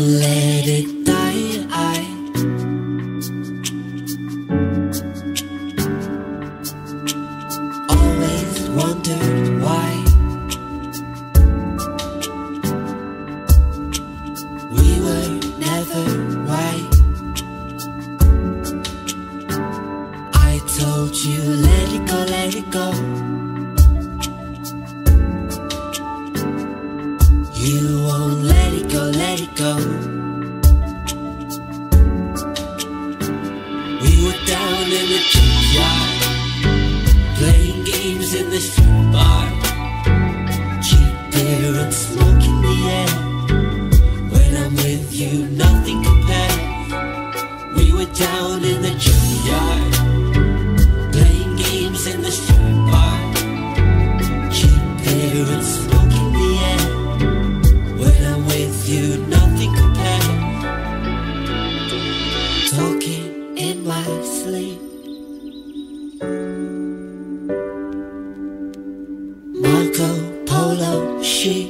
let it die. Always wondered why we were never right. I told you let it go, let it go. You won't let it go, let it go. We were down in the junkyard, playing games in the strip bar, cheap beer and smoke in the air. When I'm with you, nothing compares. We were down in the junkyard, playing games in the strip bar, cheap beer and smoke in the air. When I'm with you, nothing compares. Talking in my sleep, Marco Polo sheep.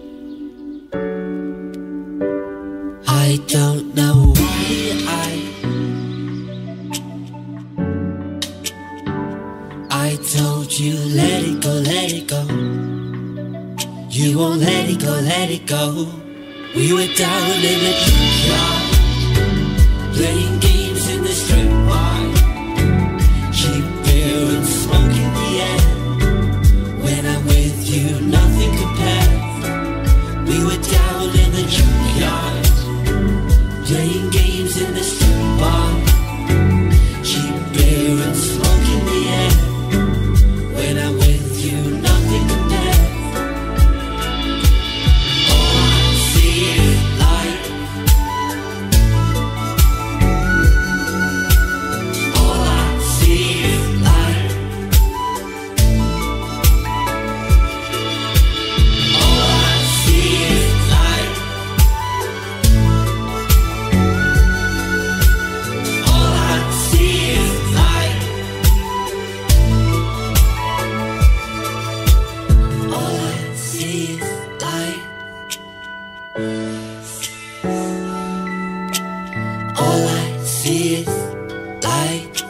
I don't know why I told you let it go, let it go. You won't let it go, let it go. We were down in the junkyard, playing games in the strip bar, cheap beer and smoke in the air. When I'm with you, nothing compares. We were down in the junkyard, playing games in the strip bar, cheap beer and smoke in the air. When I'm with you, nothing compares. All I see is light. All I see is light. All I see is light. All I see is light. All I see is light. All I see is light.